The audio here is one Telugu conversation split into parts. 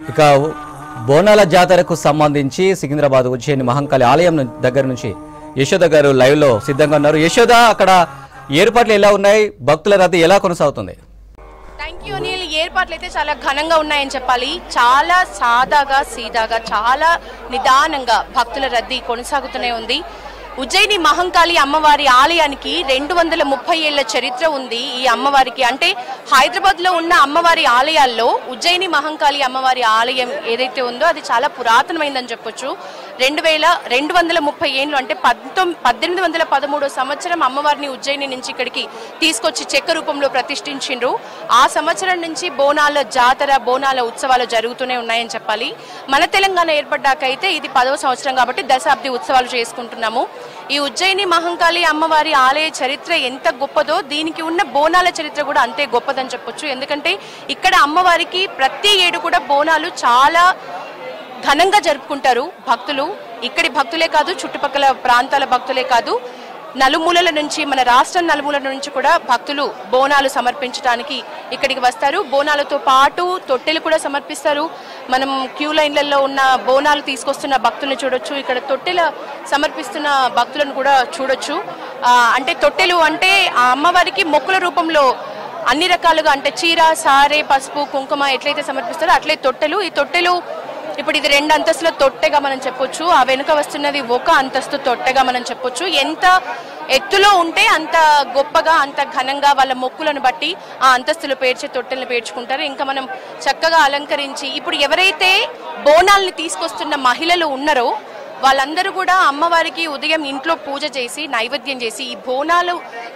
ఇక బోనాల జాతరకు సంబంధించి సికింద్రాబాద్ ఉజ్జయిని మహంకాళి ఆలయం దగ్గర నుంచి యశోద గారు లైవ్ లో సిద్ధంగా ఉన్నారు. యశోద, అక్కడ ఏర్పాట్లు ఎలా ఉన్నాయి? భక్తుల రద్దీ ఎలా కొనసాగుతుంది? Thank you Anil. ఏర్పాట్లు అయితే చాలా ఘనంగా ఉన్నాయని చెప్పాలి. చాలా సాదాగా సీదాగా చాలా నిదానంగా భక్తుల రద్దీ కొనసాగుతూనే ఉంది. ఉజ్జయిని మహంకాళి అమ్మవారి ఆలయానికి 230 ఏళ్ల చరిత్ర ఉంది. ఈ అమ్మవారికి అంటే హైదరాబాద్ లో ఉన్న అమ్మవారి ఆలయాల్లో ఉజ్జయిని మహంకాళి అమ్మవారి ఆలయం ఏదైతే ఉందో అది చాలా పురాతనమైందని చెప్పొచ్చు. 230 ఏళ్ళు అంటే 1813 సంవత్సరం అమ్మవారిని ఉజ్జయిని నుంచి ఇక్కడికి తీసుకొచ్చి చెక్క రూపంలో ప్రతిష్ఠించిండ్రు. ఆ సంవత్సరం నుంచి బోనాల జాతర, బోనాల ఉత్సవాలు జరుగుతూనే ఉన్నాయని చెప్పాలి. మన తెలంగాణ ఏర్పడ్డాకైతే ఇది 10వ సంవత్సరం కాబట్టి దశాబ్ది ఉత్సవాలు చేసుకుంటున్నాము. ఈ ఉజ్జయిని మహంకాళి అమ్మవారి ఆలయ చరిత్ర ఎంత గొప్పదో దీనికి ఉన్న బోనాల చరిత్ర కూడా అంతే గొప్పదని చెప్పొచ్చు. ఎందుకంటే ఇక్కడ అమ్మవారికి ప్రతి ఏడు కూడా బోనాలు చాలా ఘనంగా జరుపుకుంటారు భక్తులు. ఇక్కడి భక్తులే కాదు, చుట్టుపక్కల ప్రాంతాల భక్తులే కాదు, నలుమూలల నుంచి, మన రాష్ట్రం నలుమూలల నుంచి కూడా భక్తులు బోనాలు సమర్పించడానికి ఇక్కడికి వస్తారు. బోనాలతో పాటు తొట్టెలు కూడా సమర్పిస్తారు. మనం క్యూ లైన్లలో ఉన్న బోనాలు తీసుకొస్తున్న భక్తులను చూడొచ్చు, ఇక్కడ తొట్టెల సమర్పిస్తున్న భక్తులను కూడా చూడొచ్చు. అంటే తొట్టెలు అంటే ఆ అమ్మవారికి మొక్కుల రూపంలో అన్ని రకాలుగా అంటే చీర, సారే, పసుపు, కుంకుమ ఎట్లయితే సమర్పిస్తారో అట్లే తొట్టెలు. ఈ తొట్టెలు ఇప్పుడు ఇది 2 అంతస్తుల తొట్టెగా మనం చెప్పొచ్చు. ఆ వెనుక వస్తున్నది 1 అంతస్తు తొట్టెగా మనం చెప్పొచ్చు. ఎంత ఎత్తులో ఉంటే అంత గొప్పగా, అంత ఘనంగా వాళ్ళ మొక్కులను బట్టి ఆ అంతస్తులు పేర్చే తొట్టెలను పేర్చుకుంటారు. ఇంకా మనం చక్కగా అలంకరించి ఇప్పుడు ఎవరైతే బోనాల్ని తీసుకొస్తున్న మహిళలు ఉన్నారో వాళ్ళందరూ కూడా అమ్మవారికి ఉదయం ఇంట్లో పూజ చేసి నైవేద్యం చేసి ఈ బోనాలు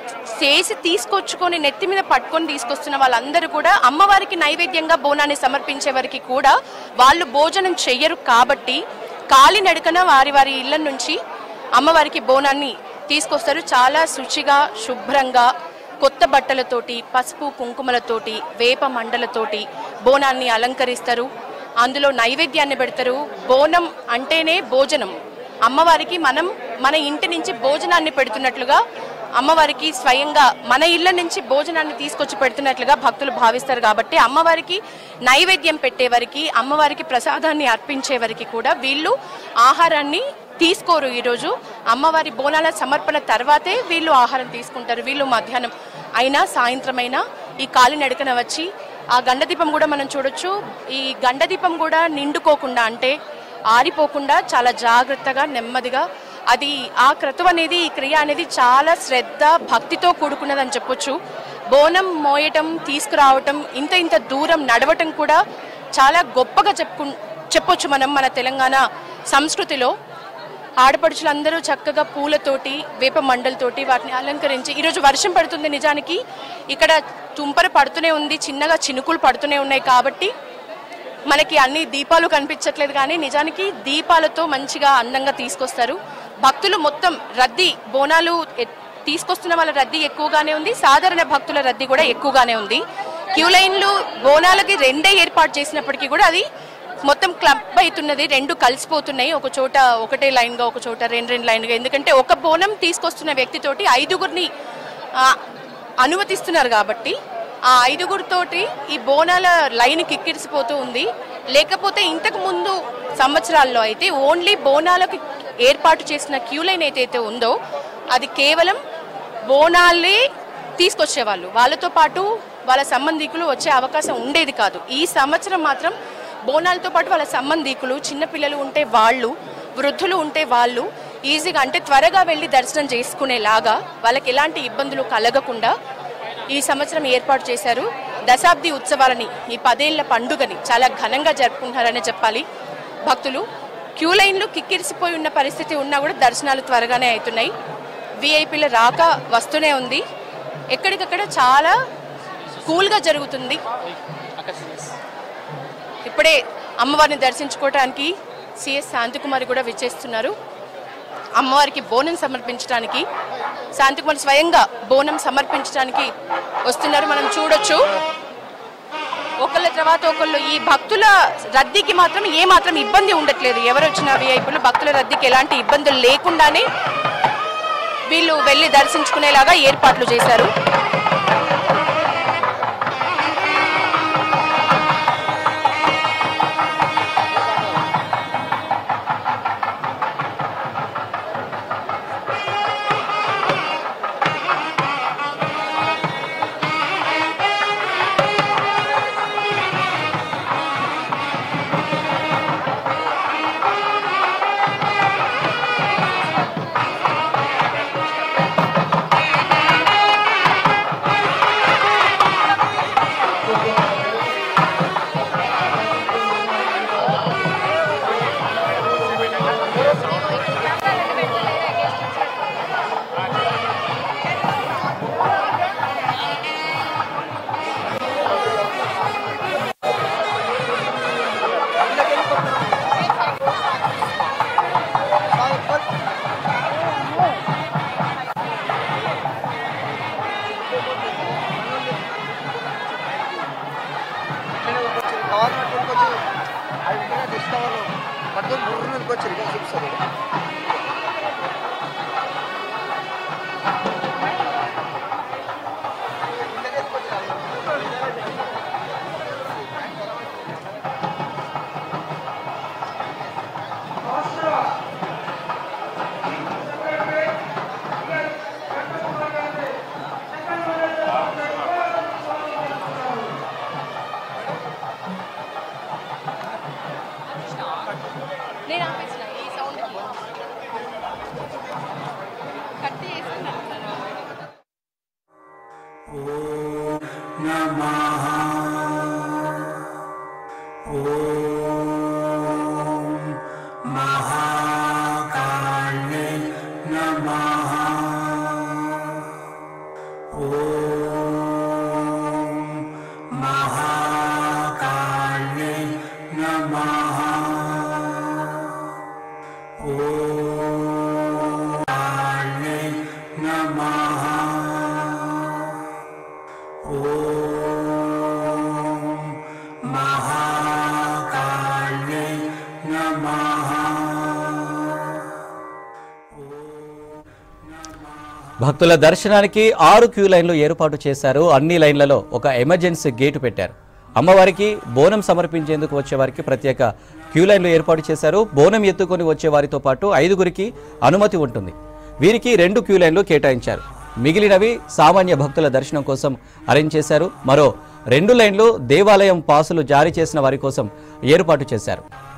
చేసి తీసుకొచ్చుకొని నెత్తి మీద పట్టుకొని తీసుకొస్తున్న వాళ్ళందరూ కూడా అమ్మవారికి నైవేద్యంగా బోనాన్ని సమర్పించే వరకు కూడా వాళ్ళు భోజనం చెయ్యరు. కాబట్టి కాలినడకన వారి వారి ఇళ్ల నుంచి అమ్మవారికి బోనాన్ని తీసుకొస్తారు. చాలా శుచిగా, శుభ్రంగా, కొత్త బట్టలతోటి, పసుపు కుంకుమలతోటి, వేప మండలతోటి బోనాన్ని అలంకరిస్తారు. అందులో నైవేద్యాన్ని పెడతారు. బోనం అంటేనే భోజనం. అమ్మవారికి మనం మన ఇంటి నుంచి భోజనాన్ని పెడుతున్నట్లుగా, అమ్మవారికి స్వయంగా మన ఇళ్ల నుంచి భోజనాన్ని తీసుకొచ్చి పెడుతున్నట్లుగా భక్తులు భావిస్తారు. కాబట్టి అమ్మవారికి నైవేద్యం పెట్టేవారికి, అమ్మవారికి ప్రసాదాన్ని అర్పించే వరకు కూడా వీళ్ళు ఆహారాన్ని తీసుకోరు. ఈరోజు అమ్మవారి బోనాల సమర్పణ తర్వాతే వీళ్ళు ఆహారం తీసుకుంటారు. వీళ్ళు మధ్యాహ్నం అయినా సాయంత్రం అయినా ఈ కాలినడకన వచ్చి ఆ గండదీపం కూడా మనం చూడొచ్చు. ఈ గండదీపం కూడా నిండుకోకుండా అంటే ఆరిపోకుండా చాలా జాగ్రత్తగా, నెమ్మదిగా అది ఆ క్రతువు అనేది, ఈ క్రియ అనేది చాలా శ్రద్ధ, భక్తితో కూడుకున్నదని చెప్పొచ్చు. బోనం మోయటం, తీసుకురావటం, ఇంత దూరం నడవటం కూడా చాలా గొప్పగా చెప్పొచ్చు మనం మన తెలంగాణ సంస్కృతిలో. ఆడపడుచులందరూ చక్కగా పూలతోటి, వేప మండలతోటి వాటిని అలంకరించి, ఈరోజు వర్షం పడుతుంది, నిజానికి ఇక్కడ తుంపర పడుతూనే ఉంది, చిన్నగా చినుకులు పడుతూనే ఉన్నాయి. కాబట్టి మనకి అన్ని దీపాలు కనిపించట్లేదు, కానీ నిజానికి దీపాలతో మంచిగా అందంగా తీసుకొస్తారు. భక్తులు మొత్తం రద్దీ, బోనాలు తీసుకొస్తున్న వాళ్ళ రద్దీ ఎక్కువగానే ఉంది, సాధారణ భక్తుల రద్దీ కూడా ఎక్కువగానే ఉంది. క్యూ లైన్లు బోనాలకి 2 ఏర్పాటు చేసినప్పటికీ కూడా అది మొత్తం క్లబ్ అవుతున్నది, 2 కలిసిపోతున్నాయి. ఒక చోట ఒకటే లైన్గా, ఒక చోట 2 లైన్గా. ఎందుకంటే ఒక బోనం తీసుకొస్తున్న వ్యక్తితోటి 5గురిని అనుమతిస్తున్నారు కాబట్టి ఆ 5గురితోటి ఈ బోనాల లైన్ కిక్కిరిసిపోతూ ఉంది. లేకపోతే ఇంతకు ముందు సంవత్సరాల్లో అయితే ఓన్లీ బోనాలకు ఏర్పాటు చేసిన క్యూ లైన్ ఏదైతే ఉందో అది కేవలం బోనాలే తీసుకొచ్చేవాళ్ళు, వాళ్ళతో పాటు వాళ్ళ సంబంధికులు వచ్చే అవకాశం ఉండేది కాదు. ఈ సంవత్సరం మాత్రం బోనాలతో పాటు వాళ్ళ సంబంధికులు, చిన్నపిల్లలు ఉంటే వాళ్ళు, వృద్ధులు ఉంటే వాళ్ళు ఈజీగా అంటే త్వరగా వెళ్ళి దర్శనం చేసుకునేలాగా వాళ్ళకి ఎలాంటి ఇబ్బందులు కలగకుండా ఈ సంవత్సరం ఏర్పాటు చేశారు. దశాబ్ది ఉత్సవాలని, ఈ 10 ఏళ్ల పండుగని చాలా ఘనంగా జరుపుకుంటారనే చెప్పాలి. భక్తులు క్యూ లైన్లు కిక్కిరిసిపోయి ఉన్న పరిస్థితి ఉన్నా కూడా దర్శనాలు త్వరగానే అవుతున్నాయి. విఐపీల రాక వస్తూనే ఉంది. ఎక్కడికక్కడ చాలా కూల్గా జరుగుతుంది. ఇప్పుడే అమ్మవారిని దర్శించుకోవడానికి సిఎస్ శాంతికుమారి కూడా విచ్చేస్తున్నారు. అమ్మవారికి బోనం సమర్పించడానికి శాంతికుమారి స్వయంగా బోనం సమర్పించడానికి వస్తున్నారు. మనం చూడొచ్చు ఒకళ్ళ తర్వాత ఒకళ్ళు. ఈ భక్తుల రద్దీకి మాత్రం ఏమాత్రం ఇబ్బంది ఉండట్లేదు. ఎవరు వచ్చినా విఐపీలు భక్తుల రద్దీకి ఎలాంటి ఇబ్బందులు లేకుండానే వీళ్ళు వెళ్ళి దర్శించుకునేలాగా ఏర్పాట్లు చేశారు. నేను ఆపేసిన ఈ సౌండ్ కట్ చేసి ఓం నమః ఓం మహాకాళే నమః ఓం మహాకాళే నమః ఓం కాళే నమః ఓం మహాకాళే నమః. భక్తుల దర్శనానికి 6 క్యూ లైన్లు ఏర్పాటు చేశారు. అన్ని లైన్లలో ఒక ఎమర్జెన్సీ గేటు పెట్టారు. అమ్మవారికి బోనం సమర్పించేందుకు వచ్చేవారికి ప్రత్యేక క్యూ లైన్లు ఏర్పాటు చేశారు. బోనం ఎత్తుకొని వచ్చే వారితో పాటు 5గురికి అనుమతి ఉంటుంది. వీరికి 2 క్యూ లైన్లు కేటాయించారు. మిగిలినవి సామాన్య భక్తుల దర్శనం కోసం అరేంజ్ చేశారు. మరో 2 లైన్లు దేవాలయం పాసులు జారీ చేసిన వారి కోసం ఏర్పాటు చేశారు.